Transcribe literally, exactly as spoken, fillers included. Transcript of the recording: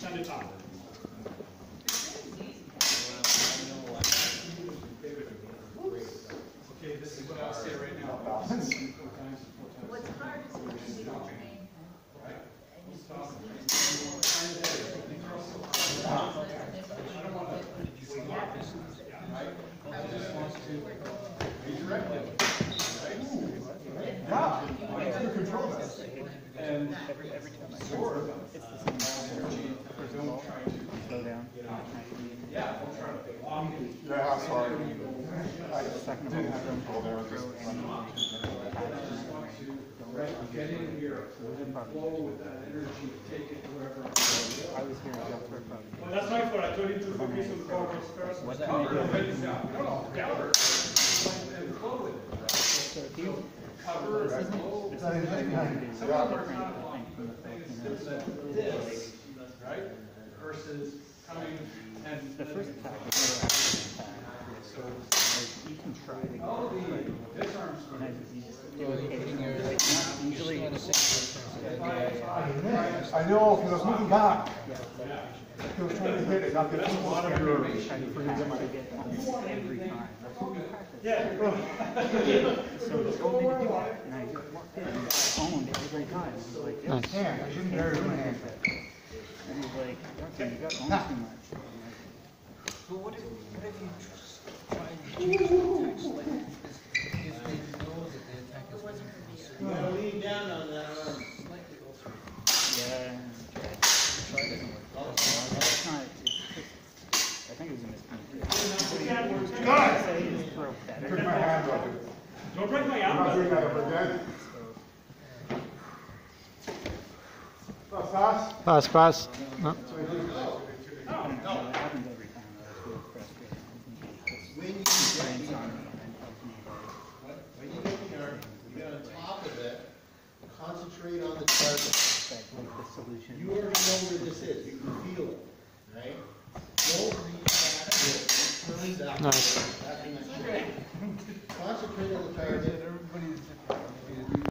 send it up. Okay, this is what I'll say right now. What's hard is when you see the train. Yeah, I can control this. And Every every time I sort of it's the same energy. don't try to, Slow down. yeah, don't try to block it. Yeah, sorry. I The second of all, didn't have control there. I was throw just any Right, get in here, flow with that energy, take it wherever. I was hearing jump for probably. Well, that's my fault. I told him to focus on covers first. What that Cover, make right, yeah, no, no, cover, and flow with it, right? So if you Cover, this and isn't flow. this isn't Some yeah. of them are kind of thing from the things Filipinos. that this, right, versus coming and. The first attack is never actually an attack. So like, you can try to get All it, the but disarms. and I you just do it occasionally. Like not usually. I know, because I was moving back. He was trying to hit it, not get too much of your. Trying to forget to get almost every time. Yeah. So he told me to do it, and I just walked in and owned every time. He was like, yep. Hand, I shouldn't bury my hand. And he's like, okay, you got owned too much. I'm like, But what if, what if you just try and change the text, like, if, if they know that the attack is going to be You gotta lean down on that arm. slightly go through? yeah, try. Try doesn't work. It's not, it's just, I think it was a miscommunication. God! I say is throw better. Took my hand off it. Don't break my I'm not arm. doing that ever again. That's fast. Pass, pass. No. It happens every time. That's really frustrating. When you It's get brains the on arm, me and then tells me about when you get the arm, you get on top of it, concentrate on the target. that, like the solution. You already know where this is, you can feel it, right? Don't reach back here, turn that way. Nice. That means- Concentrate on the target.